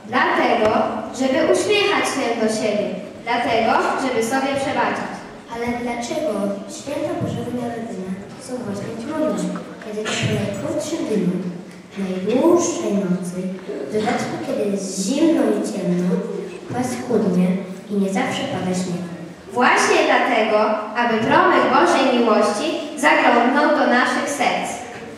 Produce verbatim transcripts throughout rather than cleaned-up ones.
Dlatego, żeby uśmiechać się do siebie. Dlatego, żeby sobie przebaczać. Ale dlaczego święta Bożego Narodzenia są właśnie trudne, kiedy to po najkrótszym dniu, najdłuższej nocy, w dodatku kiedy jest zimno i ciemno, paskudnie i nie zawsze pada śnieg? Właśnie dlatego, aby promyk Bożej miłości zaglądnął do naszych serc.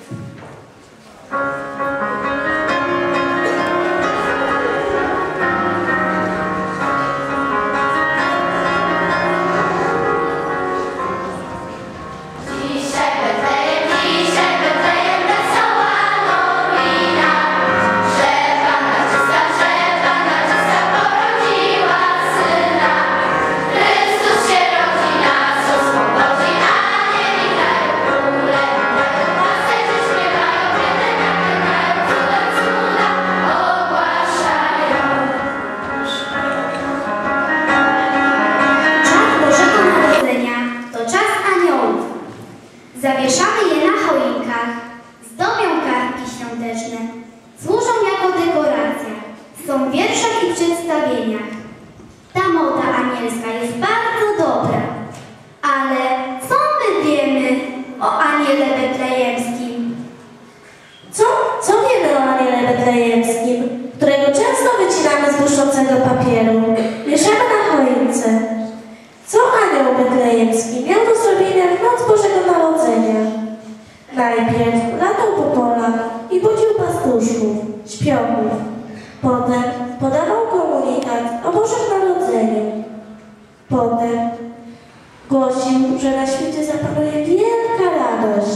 Zawieszamy je na choinkach, zdobią kartki świąteczne, służą jako dekoracja, są w wierszach i przedstawieniach. Ta moda anielska jest bardzo dobra, ale co my wiemy o aniele betlejemskim? Co, co wiemy o aniele betlejemskim, którego często wycinamy z błyszczącego papieru, wieszamy na choince? Co anioł betlejemski miał do zrobienia w noc Bożego Narodzenia? Najpierw latał po polach i budził pastuszków, śpiochów. Potem podawał komunikat o Bożym Narodzeniu. Potem głosił, że na świecie zapanuje wielka radość.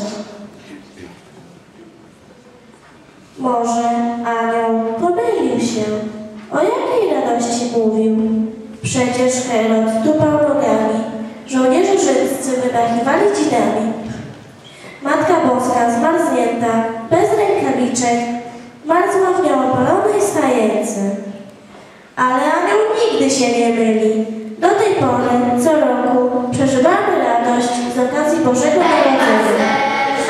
Może anioł pomylił się. O jakiej radości mówił? Przecież Herod tupał nogami, żołnierze rzymscy wymachiwali dzinami. Matka Boska zmarznięta, bez rękawiczek, marzła w nieopalonej stajence. Ale anioł nigdy się nie myli. Do tej pory, co roku, przeżywamy radość z okazji Bożego Narodzenia.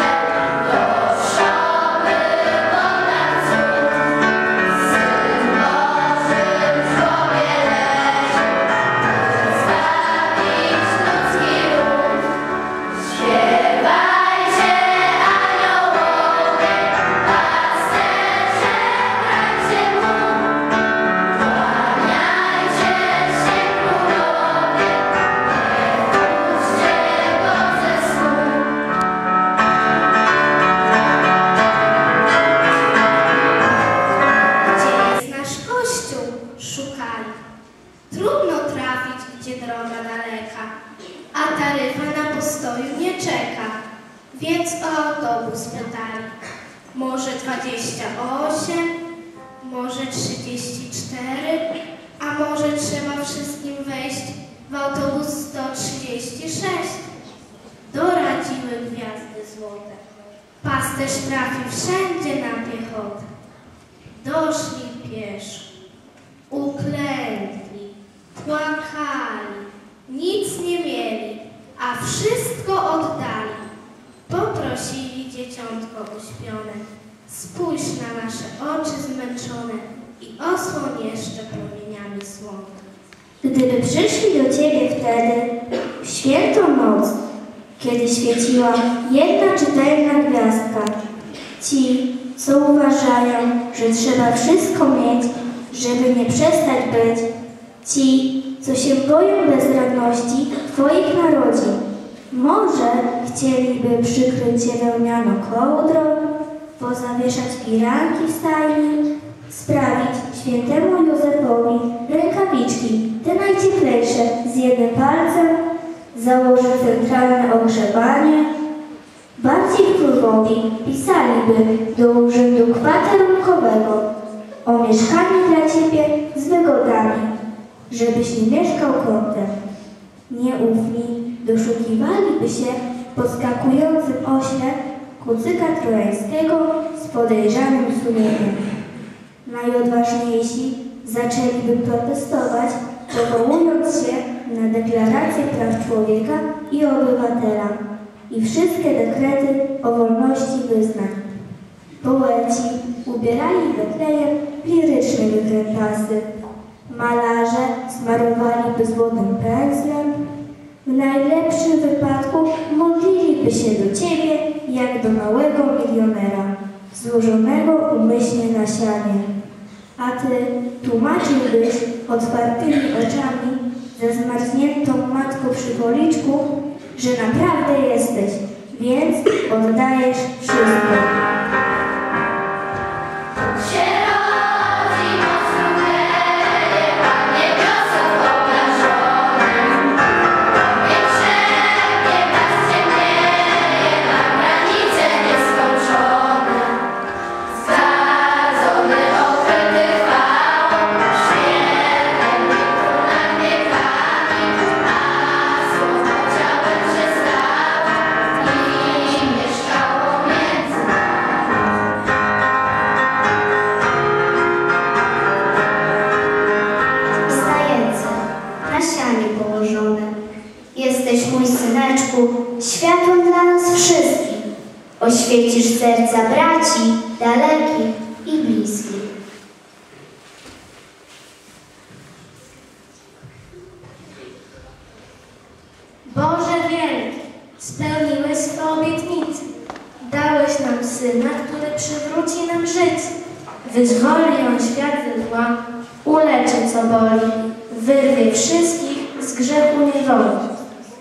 Więc o autobus pytali. Może dwadzieścia osiem, może trzydzieści cztery, a może trzeba wszystkim wejść w autobus sto trzydzieści sześć. Doradziły gwiazdy złote. Pasterz trafił wszędzie na piechotę. Doszli pieszo, uklękli, płakali, nic nie mieli, a wszystko oddali. Poprosili dzieciątko uśpione, spójrz na nasze oczy zmęczone i osłoń jeszcze promieniami słonka. Gdyby przyszli do Ciebie wtedy, w świętą noc, kiedy świeciła jedna czytelna gwiazdka, ci, co uważają, że trzeba wszystko mieć, żeby nie przestać być, ci, co się boją bezradności Twoich narodzin, może chcieliby przykryć się wełnianą kołdrą, pozawieszać firanki w stajni, sprawić świętemu Józefowi rękawiczki, te najcieplejsze, z jednym palcem, założyć centralne ogrzewanie. Bardziej królowi pisaliby do urzędu kwaterunkowego o mieszkaniu dla Ciebie z wygodami, żebyś nie mieszkał kątem. Nieufni doszukiwaliby się w podskakującym ośle kucyka trojańskiego z podejrzanym sumieniem. Najodważniejsi zaczęliby protestować, powołując się na deklarację praw człowieka i obywatela i wszystkie dekrety o wolności wyznań. Poeci ubierali Betlejem w liryczne wykrętasy. Malarze smarowaliby złotym pędzlem. W najlepszym wypadku modliliby się do Ciebie jak do małego milionera, złożonego umyślnie na sianie. A Ty tłumaczyłbyś otwartymi oczami ze zmarzniętą matką przy policzku, że naprawdę jesteś, więc oddajesz wszystko. Jesteś, mój syneczku, światłem dla nas wszystkich. Oświecisz serca braci, dalekich i bliskich. Boże wielki, spełniłeś swe obietnice. Dałeś nam Syna, który przywróci nam życie. Wyzwoli On świat ze zła, uleczy co boli, wyrwie wszystkich z grzechu niewoli.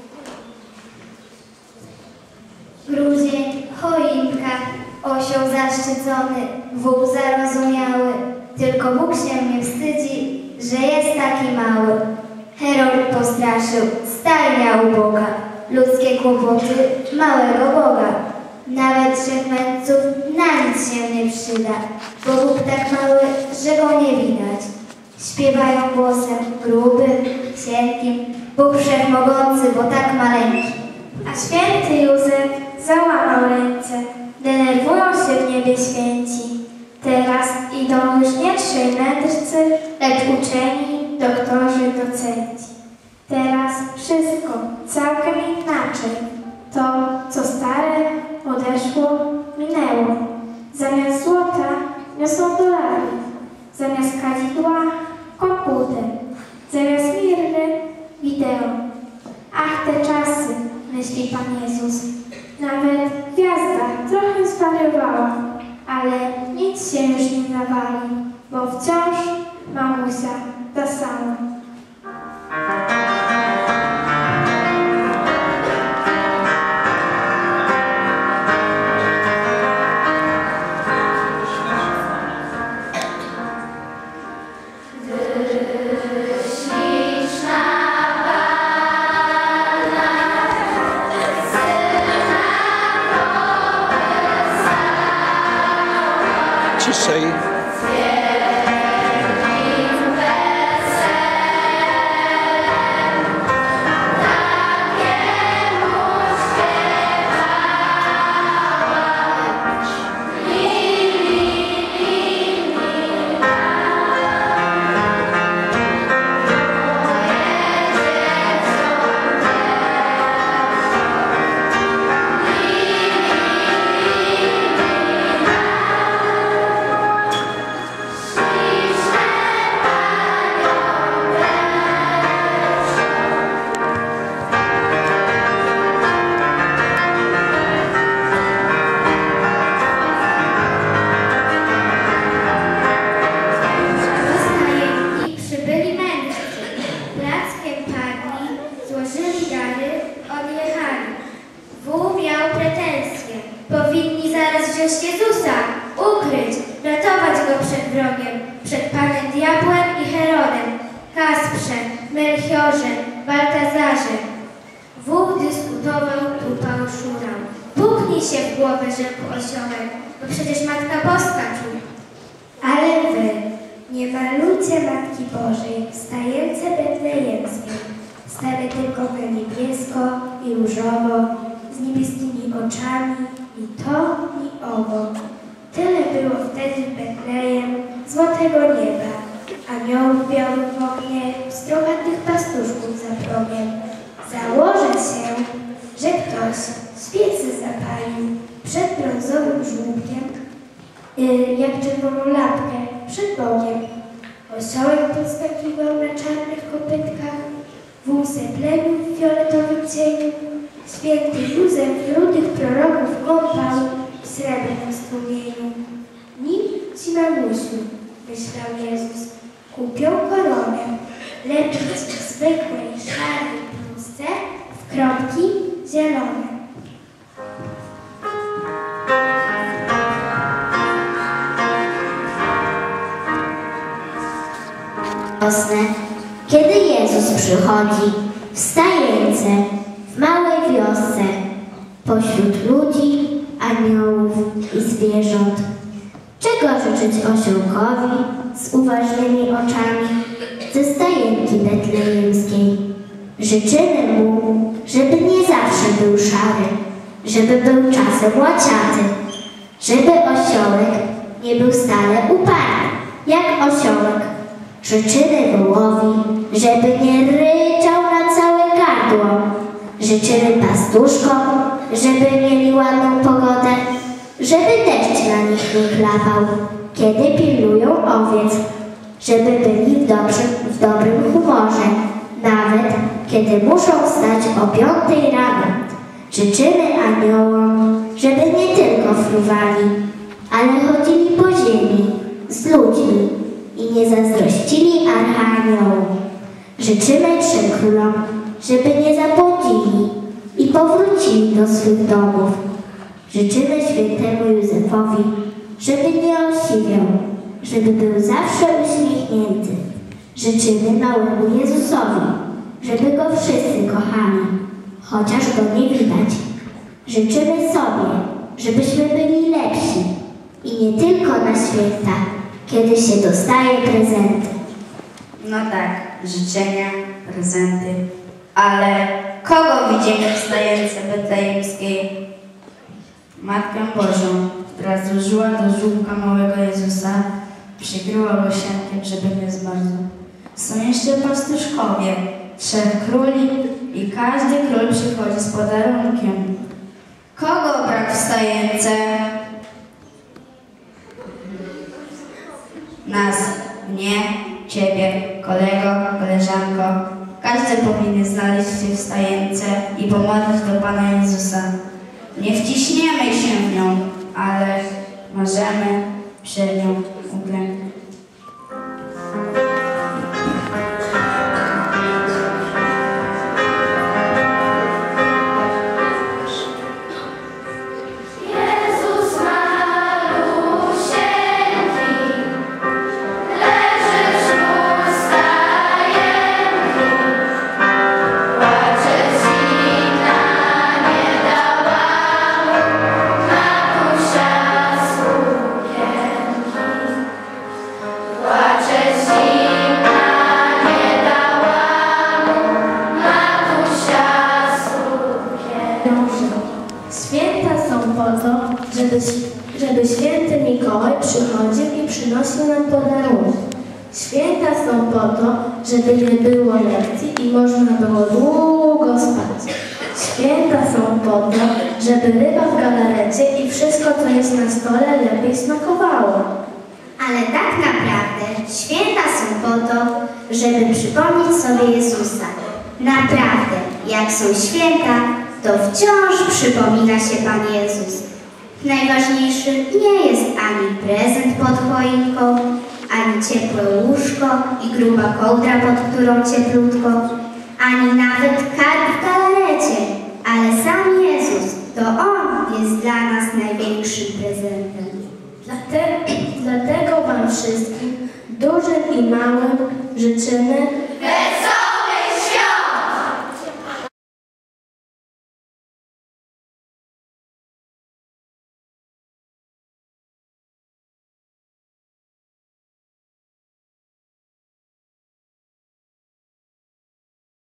Grudzień, choinka, osioł zaszczycony, wół zarozumiały. Tylko Bóg się nie wstydzi, że jest taki mały. Herod postraszył, stajnia uboga, ludzkie kłopoty małego Boga. Nawet trzech mędrców na nic się nie przyda, bo Bóg tak mały, że go nie widać. Śpiewają głosem grubym, cienkim, Bóg wszechmogący, bo tak maleńki. A święty Józef załamał ręce, denerwują się w niebie święci. Teraz idą już nie trzej mędrcy, lecz uczeni, doktorzy, docenci. Teraz wszystko całkiem inaczej. To, co stare, odeszło, minęło. Zamiast złota niosą dolary, zamiast kadzidła komputer, zamiast mirny wideo. Ach, te czasy, myśli Pan Jezus. Nawet gwiazda trochę zwariowała, ale nic się już nie zawali, bo wciąż mamusia ta sama. Ciszej. Jezusa, ukryć, ratować go przed wrogiem, przed Panem Diabłem i Herodem, Kasprze, Melchiorze, Baltazarze. Wół dyskutował, tupał, szurał. Puknij się w głowę, rzekł osiołek, bo przecież Matka Boska czuł. Ale wy nie malujcie Matki Bożej w stajence betlejemskiej. Stary tylko na niebiesko i różowo, z niebieskimi oczami, i to, i owo. Tyle było wtedy Betlejem złotego nieba, aniołów białych w oknie, strochatych pastuszków za progiem. Założę się, że ktoś świecy zapalił przed brązowym żłóbkiem, yy, jak czerwoną lapkę przed Bogiem. Osiołek podskakiwał na czarnych kopytkach, wózek plemił w fioletowym cieniu, święty Józef rudych proroków kąpał w srebrnym strumieniu. Nim ci, mamusiu, myślał Jezus, kupią koronę, lepić w zwykłej szarej bluzce w kropki zielone. Wiosnę, kiedy Jezus przychodzi w stajence, w małej wiosce, pośród ludzi, aniołów i zwierząt. Czego życzyć osiołkowi z uważnymi oczami ze stajenki betlejemskiej? Życzymy mu, żeby nie zawsze był szary, żeby był czasem łaciaty, żeby osiołek nie był stale uparty, jak osiołek. Życzymy wołowi, żeby nie ryczał na całe gardło. Życzymy pastuszkom, żeby mieli ładną pogodę, żeby deszcz na nich nie chlapał, kiedy pilnują owiec, żeby byli w dobrym, w dobrym humorze, nawet kiedy muszą wstać o piątej rano. Życzymy aniołom, żeby nie tylko fruwali, ale chodzili po ziemi z ludźmi i nie zazdrościli archaniołom. Życzymy trzem królom, żeby nie zabłądzili i powrócili do swych domów. Życzymy świętemu Józefowi, żeby nie osiwiał, żeby był zawsze uśmiechnięty. Życzymy małemu Jezusowi, żeby go wszyscy kochali, chociaż go nie widać. Życzymy sobie, żebyśmy byli lepsi i nie tylko na święta, kiedy się dostaje prezenty. No tak, życzenia, prezenty, ale kogo widzimy w stajence betlejemskiej? Matkę Bożą, która złożyła do żółka małego Jezusa, przykryła go siankiem, żeby nie zmarzł. Są jeszcze pastuszkowie, trzech króli i każdy król przychodzi z podarunkiem. Kogo brak w stajence? Nas, mnie, ciebie, kolego, koleżanko. Każdy powinien znaleźć się w stajence i pomodlić do Pana Jezusa. Nie wciśniemy się w nią, ale możemy przed nią uklęknąć. Święta są po to, żeby, żeby święty Mikołaj przychodził i przynosił nam podarunki. Święta są po to, żeby nie było lekcji i można było długo spać. Święta są po to, żeby ryba w galarecie i wszystko, co jest na stole, lepiej smakowało. Ale tak naprawdę święta są po to, żeby przypomnieć sobie Jezusa. Naprawdę, jak są święta, to wciąż przypomina się Pan Jezus. Najważniejszy nie jest ani prezent pod choinką, ani ciepłe łóżko i gruba kołdra, pod którą cieplutko, ani nawet karp w galarecie, ale sam Jezus, to On jest dla nas największym prezentem. Dlatego, dlatego Wam wszystkim, dużym i małym, życzymy,